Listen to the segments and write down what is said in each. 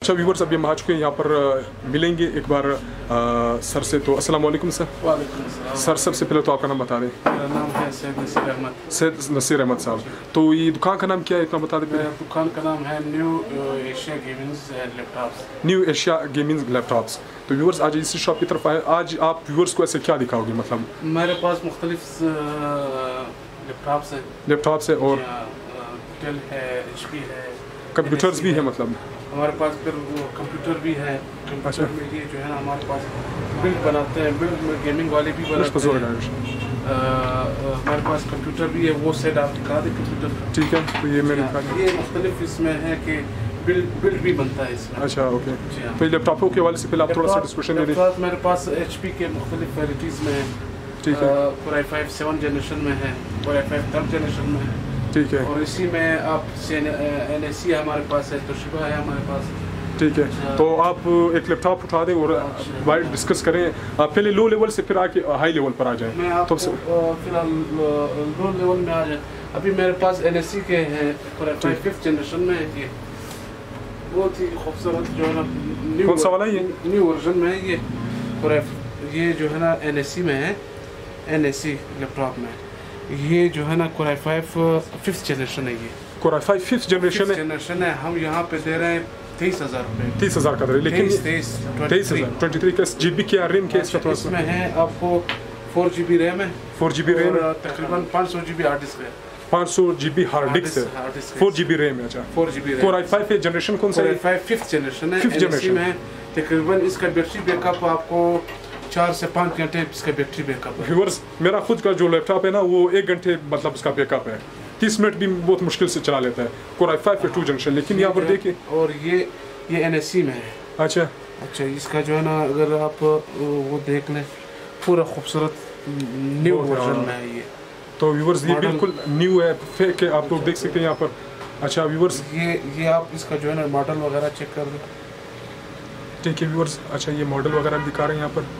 अच्छा व्यूवर्स, अभी हम आ चुके हैं यहाँ पर मिलेंगे एक बार सर से। तो अस्सलाम वालेकुम सर। वालेकुम अस्सलाम। सर सबसे पहले तो आपका नाम बता दें। मेरा नाम है सैयद नसीर अहमद। सैयद नसीर अहमद साहब, तो ये दुकान का नाम क्या है, इतना बता दें। मेरा दुकान का नाम है new Asia gamings laptops. New Asia gaming laptops. तो व्यूवर्स आज इसी शॉप की तरफ आए। आज आप व्यूवर्स को ऐसे क्या दिखाओगे? मतलब मेरे पास मुख्तलिफ लैपटॉप्स हैं। लैपटॉप्स है और डेल है, HP है, कंप्यूटर्स भी है। मतलब हमारे पास फिर वो कंप्यूटर भी है। कंप्यूटर में ये जो है ना हमारे पास बिल्ड बनाते हैं, बिल्ड में गेमिंग वाले भी बनाते हैं। हमारे पास कंप्यूटर भी है, वो सेट आप दिखा दें कंप्यूटर का। ठीक है, तो ये मैंने ये मुख्तलिफ इसमें है कि बिल्ड भी बनता है इसमें। अच्छा ओके। तो लैपटॉपों के हवाले से पहले आप थोड़ा सा डिस्कशन दे दें। मेरे पास HP के मुख्तलिफ वैराइटीज़ में है। ठीक है। Core i5 7 जनरेशन में है, Core i5 3rd जनरेशन में है। ठीक है। और इसी में आप NSE हमारे पास है, तोशिबा है हमारे पास। ठीक है, तो आप एक लैपटॉप उठा दें और बाइट डिस्कस करें। आप पहले लो लेवल से फिर आके हाई लेवल पर आ जाएं। मैं आपको फिलहाल लो लेवल में आ जाए। अभी मेरे पास NSE के हैं, Core i5 5th जनरेशन में है। ये बहुत ही खूबसूरत जो है ना कौन सा वाला है ये? न्यू वर्जन में है ये Core ये जो है ना NSE में है, NSE लैपटॉप में। ये जो है ना Core i5 5th जनरेशन है। ये Core i5 5th जनरेशन है। हम यहाँ पे दे रहे हैं 23,000 रुपये। 30,000 का दे रहे, लेकिन 23,000 23 GB क्या रैम के इसमें है आपको 4 GB रैम है, 4 GB रैम, तकरीबन 500 GB हार्ड डिस्क है। 500 GB हार्ड डिस्क है, 4 GB रैम है। अच्छा 4 GB Core i5 जनरेशन कौन सा है? Core i5 5th जनरेशन है, 5th जनरेशन है। तकरीबन इसका बैटरी बैकअप आपको 4 से 5 घंटे इसका बैटरी बैकअप है। व्यूअर्स, मेरा खुद का जो लैपटॉप है ना वो 1 घंटे मतलब उसका बैकअप है, 30 मिनट भी बहुत मुश्किल से चला लेता है। Core i5 2 generation. लेकिन यहाँ पर देखिए, और ये NSE में है। अच्छा इसका जो है ना अगर आप वो देख लें, पूरा खूबसूरत न्यू वर्जन में है ये। तो व्यूअर्स ये बिल्कुल न्यू है, फेक है, आप लोग देख सकते हैं यहाँ पर। अच्छा व्यूअर्स, ये आप इसका जो है ना मॉडल वगैरह चेक कर लें। ठीक है व्यूअर्स, अच्छा ये मॉडल वगैरह दिखा रहे हैं यहाँ पर।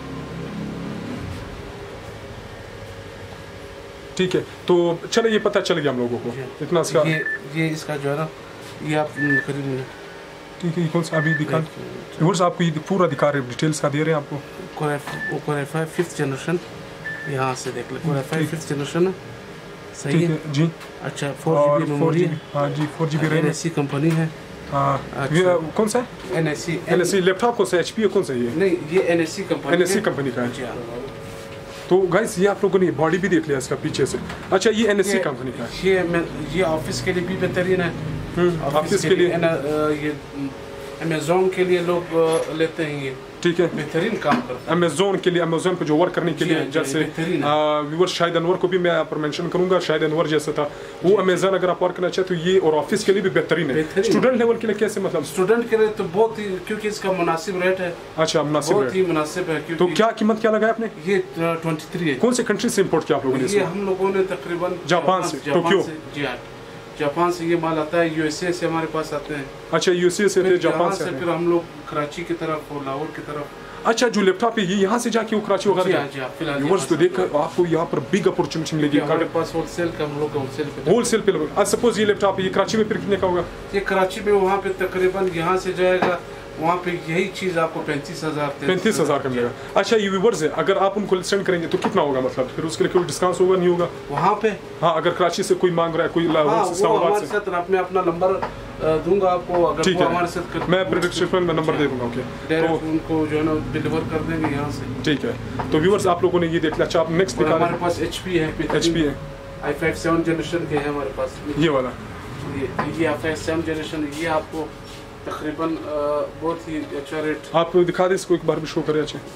ठीक है, तो चलो ये पता चल गया हम लोगों को इतना इसका। ये इसका जो है ना ये आप खरीद लें। ठीक है, कौन सा अभी दिखा व्यूअर्स, आपको ये पूरा दिखा रहे हैं, डिटेल्स का दे रहे हैं आपको। Core i5 5th जनरेशन, यहाँ से देख ले। Core i5 5th जनरेशन है, सही है जी। अच्छा 4 GB मेमोरी है। हाँ जी, 4 GB रैम। NSE कंपनी है। हाँ कौन सा है? NSE लैपटॉप कौन सा? HP कौन सा ये? नहीं, ये NSE कंपनी का है। तो गाइस ये आप लोगों ने बॉडी भी देख लिया इसका पीछे से। अच्छा ये NSE कंपनी का है। ये ऑफिस के लिए भी बेहतरीन है। ऑफिस के लिए ये अमेज़न के लिए लोग लेते हैं ये। ठीक है, बेहतरीन काम करता है अमेज़न के लिए, अमेज़न पे जो वर्क करने के लिए, जैसे व्यूअर्स शाहिद अनवर को भी मैं यहाँ पर मेंशन करूंगा। शाहिद अनवर जैसा था वो अमेज़न, अगर आप वर्क करना चाहते तो ये, और ऑफिस के लिए भी बेहतरीन है। स्टूडेंट लेवल के लिए कैसे? मतलब स्टूडेंट के लिए तो बहुत ही, क्योंकि इसका मुनासिब रेट है। अच्छा मुनासिब बहुत ही मुनासिब है। तो क्या कीमत क्या लगाया आपने? ये 23 है। कौन से कंट्री से इम्पोर्ट किया आप लोगों ने? ये हम लोगों ने तकरीबन जापान से, टोक्यो। जी हाँ, जापान से ये माल आता है, USA से हमारे पास आते हैं। अच्छा USA से, फिर जापान से, फिर हम लोग कराची की तरफ और लाहौर की तरफ। अच्छा जो लैपटॉप है ये यहाँ से जाके वो कराची वगैरह। व्यूअर्स तो देख आपको यहाँ पर बिग अपॉर्चुनिटी मिलेगी। हमारे पास होलसेल का, हम लोग होलसेल पे। सपोज ये लैपटॉप ये कराची में फिर कितने का होगा? ये कराची में वहाँ पे तकरीबन यहाँ से जाएगा वहाँ पे यही चीज़ आपको 35,000 का मिलेगा। अच्छा ये व्यूअर्स है, अगर आप उनको सेंड करेंगे तो कितना होगा? मतलब फिर उसके लिए कोई डिस्काउंट होगा नहीं होगा वहाँ पे? हाँ, अगर कराची से कोई मांग रहा है, कोई हमारे साथ मैं अपना नंबर दूंगा आपको, अगर वो हमारे साथ मैं प्रेडिक्शन में नंबर दे दूंगा। ओके, तो उनको जो है ना डिलीवर कर देंगे यहाँ से। ठीक है, तो व्यूअर्स आप लोगों ने ये देख लिया। अच्छा आप नेक्स्ट दिखा। हमारे पास HP है, i5 7 जनरेशन के है हमारे पास। ये वाला ये i5 7 जनरेशन, ये आपको तकरीबन बहुत ही अच्छा रेट। आप दिखा दें इसको एक बार भी शो करें। अच्छा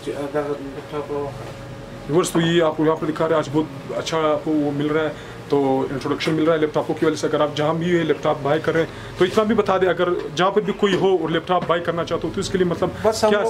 व्यूअर्स, तो ये आपको यहाँ पर दिखा रहे हैं। आज बहुत अच्छा आपको वो मिल रहा है, तो इंट्रोडक्शन मिल रहा है लैपटॉपों की वजह से। अगर आप जहाँ भी ये लैपटॉप बाय कर रहे हैं तो इतना भी बता दें, अगर जहाँ पर भी कोई हो और लैपटॉप बाय करना चाहते हो तो इसके लिए मतलब बस क्या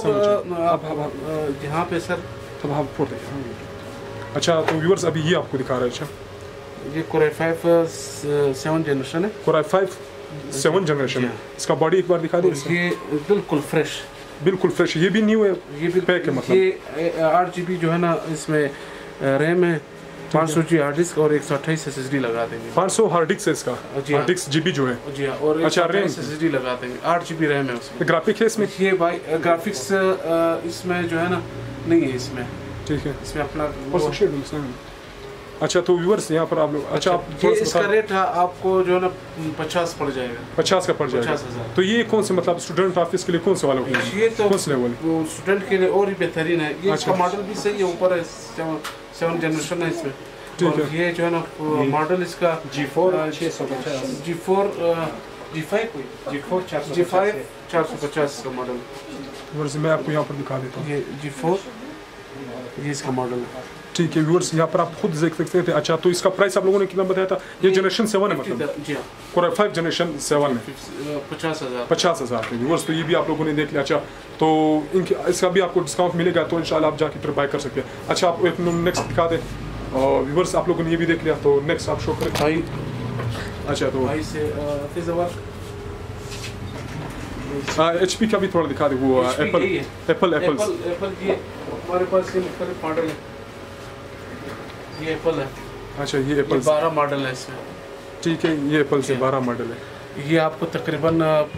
यहाँ पे सर तब आप फोड़ दें। अच्छा तो व्यूअर्स अभी ये आपको दिखा रहा है। अच्छा ये Core i5 7 जनरेशन है। Core i5 7 जनरेशन है। इसका बॉडी एक बार दिखा दें। ये बिल्कुल फ्रेश, ये भी न्यू है, ये भी पैक है। मतलब ये 8 GB जो है ना इसमें रैम है, 500 जी हार्ड डिस्क और 128 SSD लगा देंगे। 500 हार्ड डिस्क है इसका, हार्ड डिस्क जीबी जो है जी हाँ, और अच्छा रैम SSD लगा देंगे, 8 GB रैम है उसमें। ग्राफिक है इसमें? ये भाई ग्राफिक्स इसमें जो है ना नहीं है इसमें, ठीक है इसमें अपना अच्छा। तो व्यूअर्स यहाँ पर आप लोग अच्छा आप ये इसका रेट है आपको जो है ना 50 पड़ जाएगा, 50 का पड़ जाएगा। 50,000। तो ये कौन से मतलब स्टूडेंट ऑफिस के लिए कौन से वाला होगा? ये तो कौन से लेवल स्टूडेंट के लिए और ही बेहतरीन है। ये इसका मॉडल भी सही है, ऊपर है 7 जनरेशन है इसमें। ठीक है। ये जो है ना मॉडल इसका G4 650 G5 450 का मॉडल। व्यूअर्स मैं आपको यहाँ पर दिखा देता हूँ, ये G4 ये इसका मॉडल है। ठीक है व्यूअर्स यहाँ पर आप खुद देख सकते थे। अच्छा तो इसका प्राइस आप लोगों ने कितना बताया था? ये जनरेशन 7 है मतलब जी हाँ, कोर i5 जनरेशन 7 है 50,000 के व्यूअर्स। तो ये भी आप लोगों ने देख लिया। अच्छा तो इनके इसका भी आपको डिस्काउंट मिलेगा, तो इंशाल्लाह आप जाके फिर बाय कर सकते हैं। अच्छा आप एक नेक्स्ट दिखा दें और व्यूअर्स आप लोगों ने ये भी देख लिया, तो नेक्स्ट आप शो करें भाई। अच्छा तो भाई से HP का भी थोड़ा दिखा दे। वो एप्पल की हमारे पास ये मुख्तलिफ मॉडल है। ये एप्पल है। अच्छा ये एप्पल 12 मॉडल है इसमें। ठीक है, ये एप्पल से 12 मॉडल है। ये आपको तकरीबन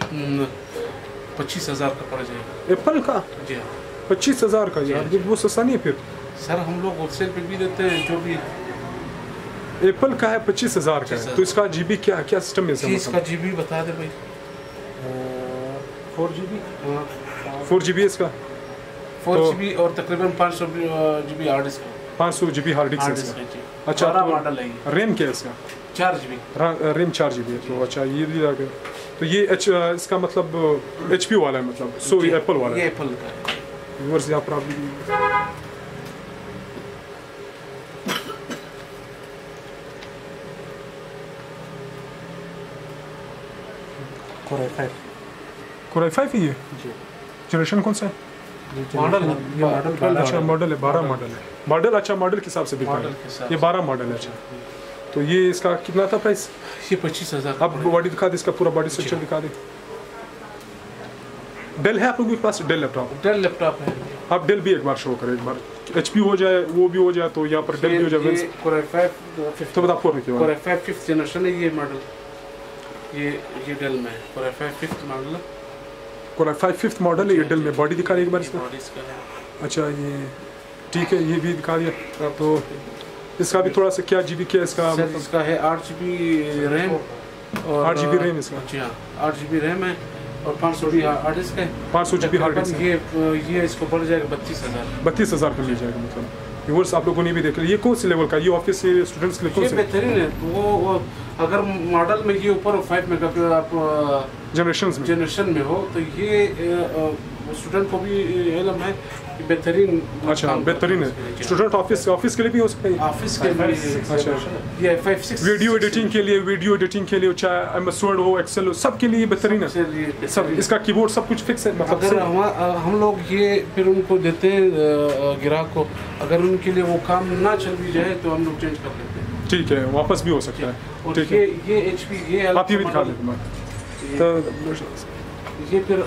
25,000 का पड़ जाएगा। एप्पल का? जी हाँ 25,000 का यार, ये वो सस्ता नहीं है फिर। सर हम लोग होलसेल पे भी देते हैं, जो भी एप्पल का है 25,000 का है। तो इसका जीबी क्या क्या सिस्टम है इसका जीबी बता दे भाई। 4 GB इसका 4 GB और तकरीबन 500 GB hard disk 500 GB hard disk है। अच्छा तो मॉडल है। रैम क्या है इसका? 4 GB रैम 4 GB है। तो अच्छा ये भी आ गया। तो ये इसका मतलब HP वाला है मतलब, सो ये एप्पल वाला है। ये एप्पल का है। व्यूअर्स यहाँ पर आप कोर i5 ही है जी। जनरेशन कौन सा है? मॉडल है, ये मॉडल अच्छा मॉडल है 12 मॉडल है। मॉडल अच्छा मॉडल के हिसाब से दिखा मॉडल है के हिसाब ये 12 मॉडल है। अच्छा तो ये इसका कितना था प्राइस? ये 25,000। आप बॉडी दिखा दे, इसका पूरा बॉडी स्ट्रक्चर दिखा दे। डेल है आप लोगों के पास? Dell laptop? डेल लैपटॉप है। आप डेल भी एक बार शो करें, एक बार HP हो जाए वो भी हो जाए, तो यहाँ पर डेल भी हो जाए। Core i5 तो बता 4 में Core i5 5th जनरेशन है ये मॉडल। ये डेल में Core i5 5th मॉडल है। Core i5 5th मॉडल है ये डेल में। बॉडी दिखा रही एक बार इसका। बॉडी इसका है। अच्छा ये ठीक है, ये भी दिखा दिया। तो इसका भी थोड़ा सा क्या जीबी क्या इसका? सर इसका है 8 GB रैम और 8 GB रैम इसका। जी हाँ 8 GB रैम है और 500 GB हार्ड डिस्क है। 500 GB हार्ड डिस्क। ये इसको पड़ जाएगा 32,000। 32,000 का मिल जाएगा मतलब। व्यूअर्स आप लोगों ने भी देख लिया। ये कौन से लेवल का? ये ऑफिस से स्टूडेंट्स के लिए कौन ये से? बेहतरीन है। वो अगर मॉडल में ये ऊपर 5 मेगापिक्सल आप जनरेशन में हो तो ये स्टूडेंट को भी इल्म है कि बेहतरीन। अच्छा बेहतरीन है। स्टूडेंट ऑफिस के लिए भी हो सकता है? ऑफिस के लिए अच्छा ये 5-6 वीडियो एडिटिंग के लिए चाहे MS Word हो, एक्सेल हो, सब के लिए बेहतरीन है। सब इसका कीबोर्ड सब कुछ फिक्स है मतलब। अगर हम लोग ये फिर उनको देते हैं ग्राहक को, अगर उनके लिए वो काम ना चल भी जाए तो हम लोग चेंज कर देते हैं। ठीक है, वापस भी हो सकता है। और ठीक है, ये HP ये आप ये भी दिखा दें। तो ये फिर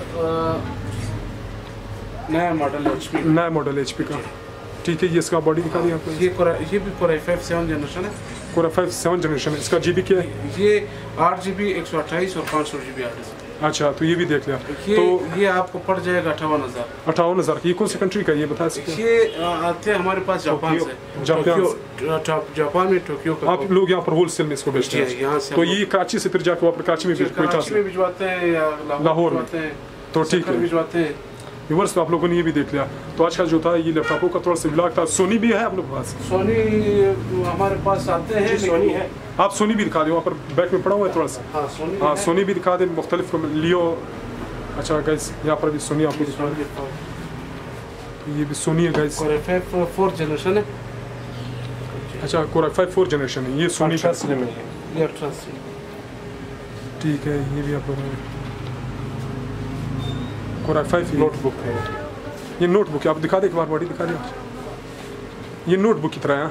नया मॉडल HP नया मॉडल HP का। ठीक है, ये इसका बॉडी दिखा दिया आपको। ये भी Core i5 7 जनरेशन है। Core i5 7 जनरेशन है। इसका जीबी क्या है? ये 8 GB 128 और 500 GB हार्ड डिस्क। अच्छा तो ये भी देख लिया। तो ये आपको पड़ जाएगा 58,000। 58,000। ये कौन सी कंट्री का ये बता सकते हैं? ये आते हैं हमारे पास जापान से। जापान में टोक्यो का। आप लोग यहाँ पर होलसेल में इसको बेचते हैं? यहाँ से। तो ये कराची से फिर जाकर वहाँ पर कराची में भिजवाते हैं या लाहौर में। तो ठीक है भिजवाते हैं। व्यूअर्स तो आप लोगों ने ये भी देख लिया। तो आज का जो था ये लैपटॉपों का थोड़ा सा ब्लॉग था। सोनी भी है आप लोग के पास? सोनी हमारे पास आते हैं। सोनी है। आप सोनी भी दिखा दो, वहाँ पर बैक में पड़ा हुआ है थोड़ा सा। हाँ सोनी भी दिखा दे मुख्तलिफ लियो। अच्छा गाइस यहाँ पर भी सोनी आपको दिखा दे। ये भी सोनी है गाइस। Core i5 4 जनरेशन है। अच्छा Core i5 4 जनरेशन है। ये सोनी का ये ठीक है। ये भी आप लोगों ने Core i5 नोटबुक है। ये नोटबुक है। आप दिखा दे एक बार, बॉडी दिखा दे। ये नोटबुक की तरह है।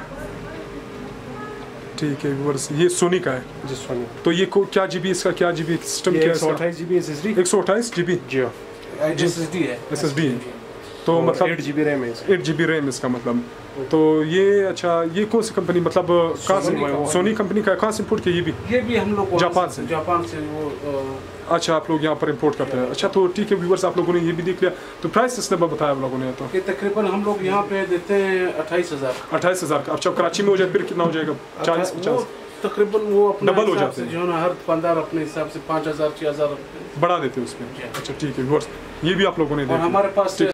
ठीक है व्यूअर्स, ये सोनी का है। जी सोनी। तो ये क्या जीबी इसका, क्या जीबी सिस्टम क्या है? 128 GB SSD। 128 GB SSD है। SSD है। तो मतलब 8 GB रैम है इसका। 8 GB रैम इसका मतलब। तो ये अच्छा, ये कौन सी कंपनी मतलब कहाँ से, सोनी कंपनी का कहाँ से इम्पोर्ट किया? ये भी हम लोग जापान से वो अच्छा, आप लोग यहाँ पर इंपोर्ट करते हैं। अच्छा, तो ठीक है व्यूअर्स, आप लोगों ने ये भी देख लिया। तो प्राइस इसने बताया आप लोगों ने? तो ये तकरीबन हम लोग यहाँ पे देते हैं 28,000। 28,000 का। अच्छा, कराची में हो जाए फिर कितना हो जाएगा? 40-50 तकरीबन वो अपना डबल हो हिसाब जाते से हैं। जो है ना, हर दुकानदार अपने हिसाब से 5,000 6,000 बढ़ा देते हैं उसमें। अच्छा ठीक है व्यूअर्स, ये भी आप लोगों ने और देखा। हमारे पास